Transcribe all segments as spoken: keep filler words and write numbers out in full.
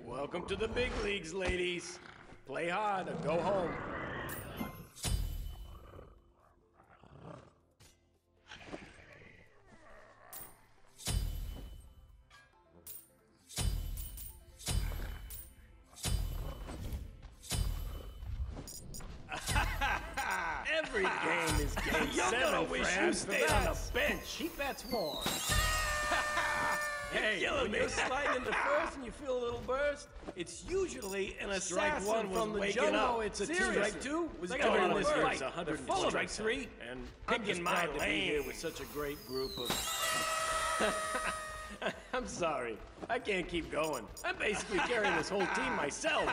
Welcome to the big leagues, ladies. Play hard or go home. Every game is game You're seven, gonna wish Fran. you stayed on the bench. Keep bats warm. Hey, Killing when me. you're sliding into first and you feel a little burst, it's usually an Strike assassin one was from the waking jungle. up. It's a team. Seriously. Strike two was They giving got a lot this of year's fight. one hundred They're full of percent. strike three, And I'm I'm just just proud proud to to be be here here with with such a great group of... I'm sorry. I can't keep going. I'm basically carrying this whole team myself.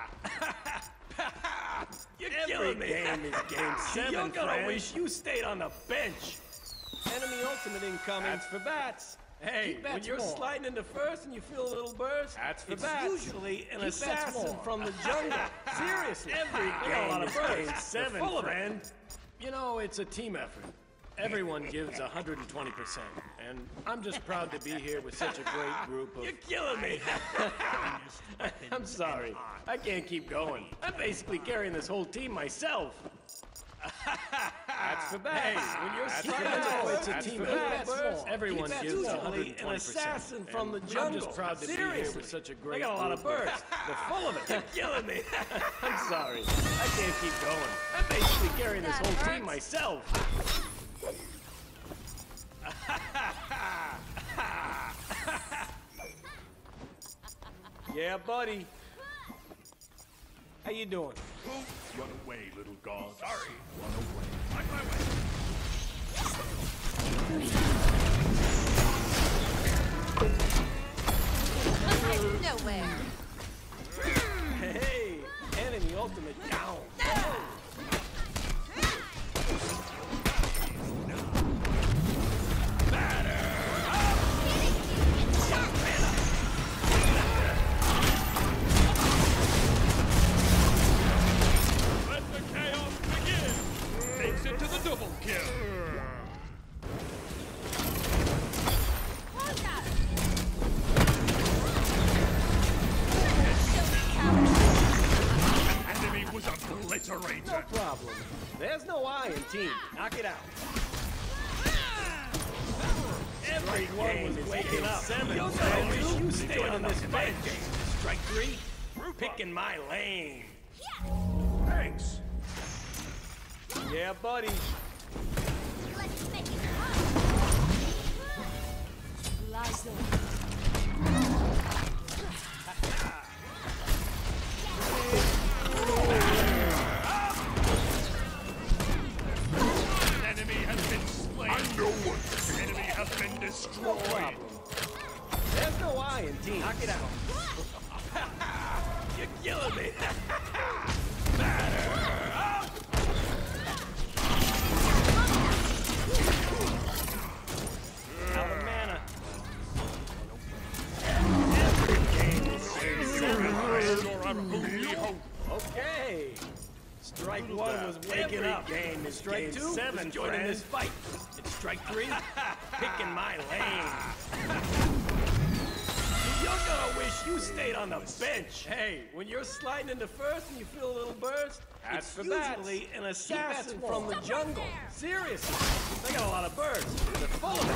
You're Every killing me. game is game seven, You're gonna friend. wish you stayed on the bench. Enemy ultimate incoming. That's for bats. Hey, Keep when bats you're warm. sliding into first and you feel a little burst, That's for it's bats. usually an Keep bats assassin warm. from the jungle. Seriously, every They got a game lot of is bursts. game They're seven, full of it. friend. You know, it's a team effort. Everyone gives one hundred twenty percent, and I'm just proud to be here with such a great group of... You're killing me. I'm sorry. I can't keep going. I'm basically carrying this whole team myself. That's for bats. Hey, when you're That's sliding for into bats. it's a That's team for effort. bats. Everyone Keep bats gives usually one hundred twenty percent. an assassin from the And jungle. I'm just proud to be here Seriously. with such a great They got a lot of group bursts. They're full of it. You're killing me. I'm sorry. I can't keep going. I'm basically carrying this That whole hurts. team myself. Yeah, buddy. How you doing? Run away, little god. Sorry. Run away. On my way. Nowhere. Hey, enemy ultimate down. Let the chaos begin. Takes it to the double kill. Enemy was obliterated. No problem. There's no I in team. Knock it out. Every One game was is waking game up. seven. You're friend. gonna wish you stayed on this bench. Strike three. Picking my lane. Thanks. Yeah, buddy. Let's make it Liza. An enemy has been slain. I know what. Enemy has been No destroyed. problem. There's no I in team. Knock it out. You're killing me. Out of mana. You're our only hope. Okay. Strike one was waking Every up. game is Strike game two seven, was joining friend. this fight. It's strike three. Picking my lane. You're gonna wish you stayed on the bench. Hey, when you're sliding into first and you feel a little burst, That's it's for bats. usually an bats assassin warm. from the jungle. Seriously, they got a lot of bursts. They're full of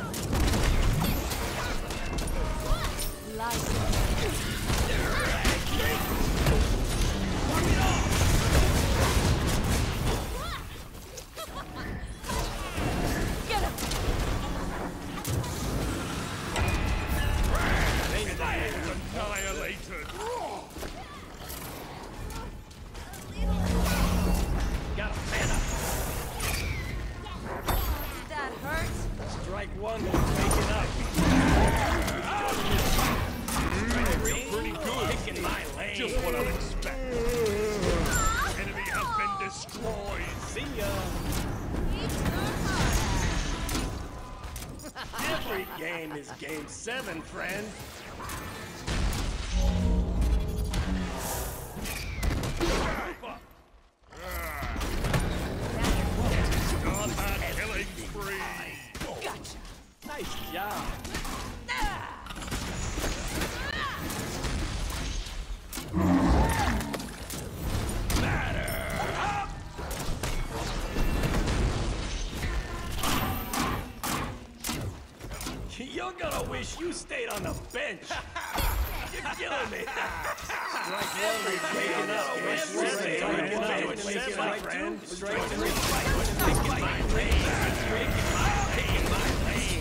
it. Liza. Get him. Annihilated. Got a mana. Did that hurt? Strike one was waking up. You're pretty good. Picking my lane. Just what I'd expect. Enemy has been destroyed. See ya. Every game is game seven, friend. On that killing spree. Gotcha. Nice job. You're gonna wish you stayed on the bench. You're killing me. Strike one, waking up. Strike one, waking up, friend. Strike two, making my lane. Making my lane.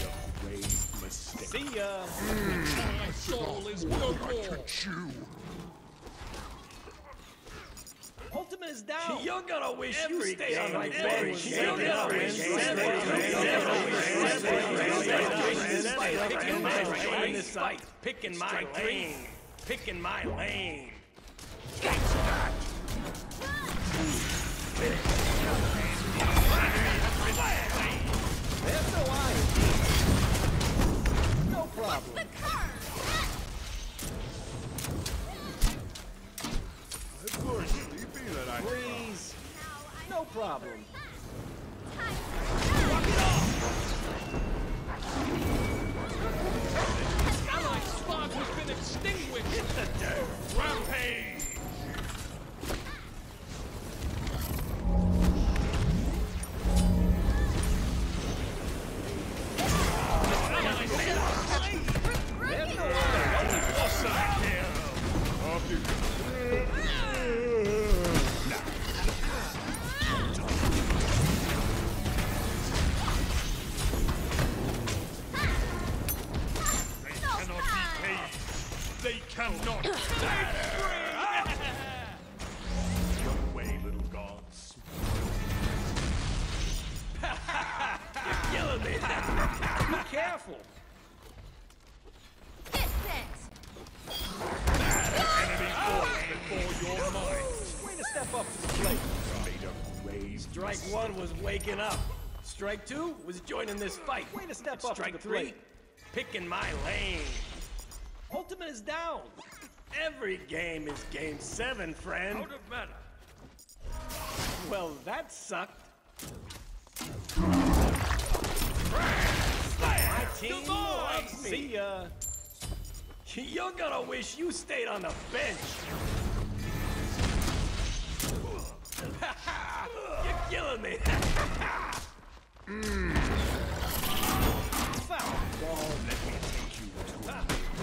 See ya. My soul is no more. Ultimate is down. You're gonna wish you stayed on the bench. You're gonna wish you stayed on the bench. Picking my lane. Picking my lane. There's no iron. No problem. Please. No problem. Allied spark has been extinguished. Hit the dirt. Rampage. There's no iron. They cannot stay free! Your way, little gods. You're killing me. Be careful. Enemy falls before your mind. Way to step up to the plate. Made of raised. Strike one was waking up. Strike two was joining this fight. Way to step up to Strike the three, plate. picking my lane. Ultimate is down. Every game is game seven, friend. Out of mana. Well, that sucked. My team loves me. See ya. You're gonna wish you stayed on the bench. You're killing me. Mm. Foul ball. Let me take you to a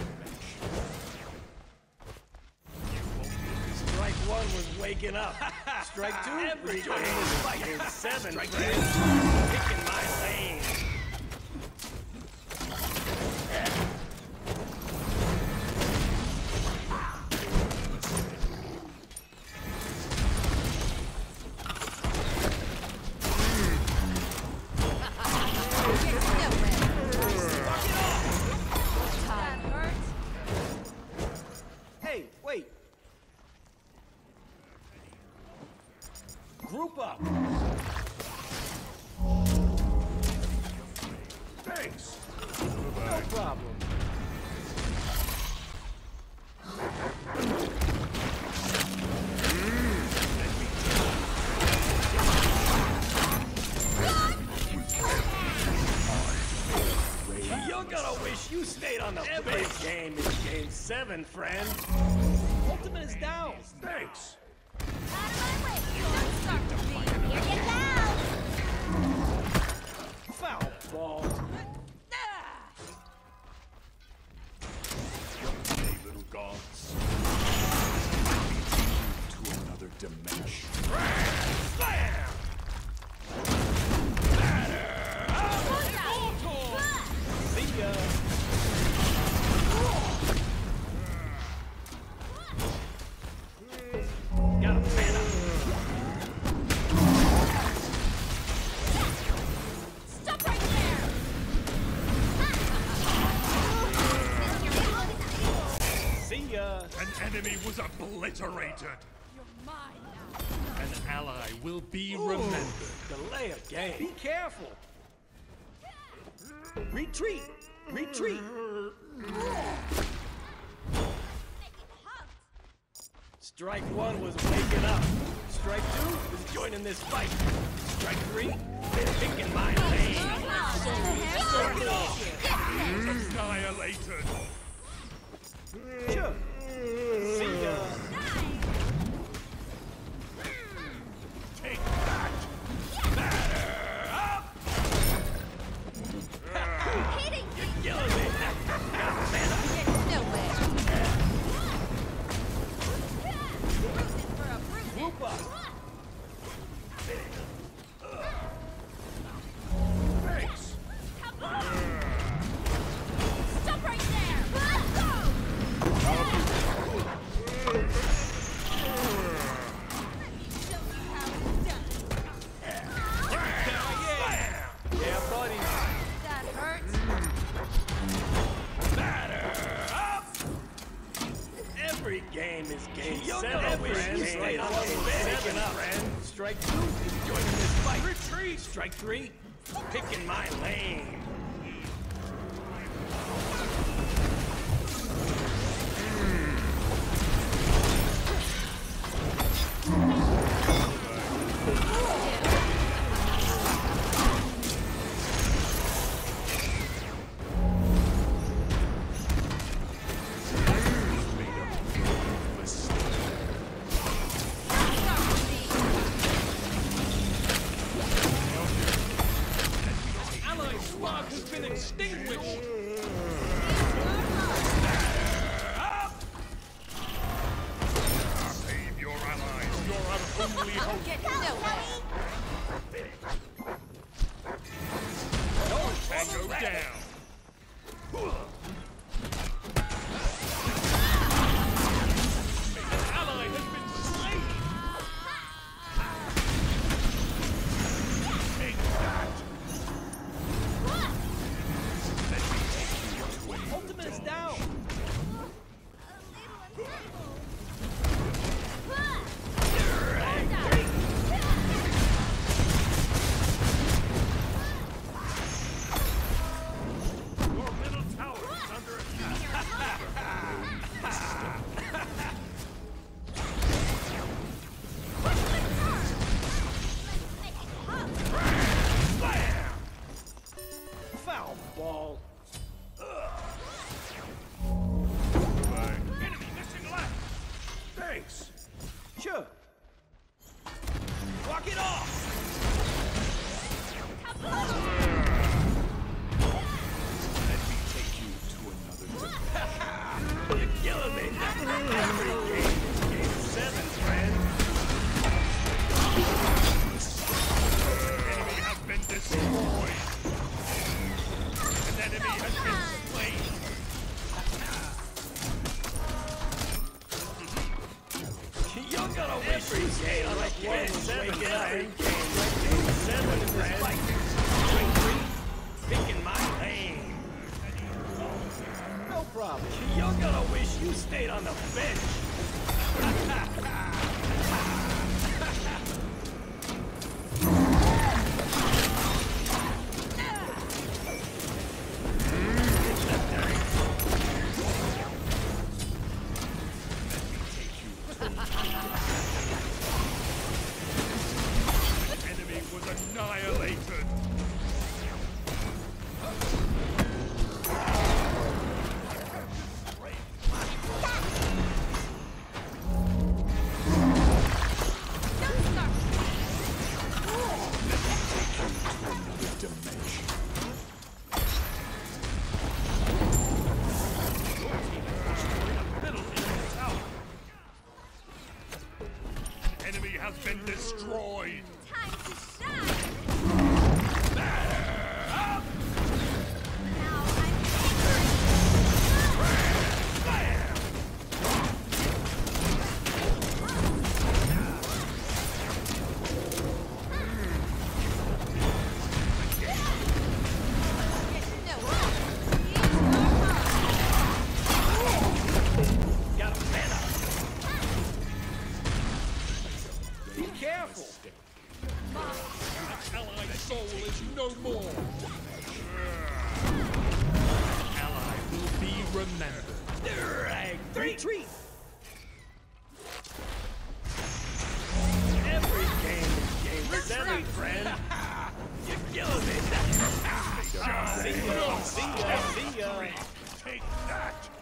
Strike one was waking up. Strike two was joining this fight. In seven, Strike three, picking my lane. Hey, wait. Group up. Thanks. No problem. You're gonna wish you stayed on the Every bench. Game is game seven, friend. Ultimate is down. Thanks. Out of my way! Don't start to me! Here you go! Foul ball. Hey, little gods. To another dimension. Slam! See ya. Got him, man up. Stop right there! See ya. An enemy was obliterated. You're mine now. An ally will be remembered. Delay a game. Be careful. Retreat. Retreat. Strike one was waking up. Strike two was joining this fight. Strike three, picking my lane. Annihilated. Sure. See ya. Take that. Hitting! You're game is game You're seven, gonna wish friend. you stayed on the Game bench. seven, friend. Strike two is joining this fight. Retreat! Strike three, picking my lane. Allied spark has been extinguished. Save your allies. You're our only hope. Get nowhere. Tango down. An ally has been slain. Take that. Ultimate is down! Your middle tower is under attack. Foul ball. Enemy missing left. Thanks. Sure. Walk it off! You're killing me. Every game is game seven, friend. Enemy has been destroyed. An enemy has been slain. You're gonna wish you stayed on the game seven, friend. Game seven, friend. Strike three, picking my lane. No problem. You're gonna wish you stayed on the bench. Enemy was annihilated. Don't start. Middle enemy tower. Enemy has been destroyed. Time to shine. Now I'm get nowhere. Got a man up. Be careful! Allied soul is no more. Ally will be remembered. Strike three. Retreat! Every game is game seven, friend. You're killing me. See ya, see ya, see ya. Take that.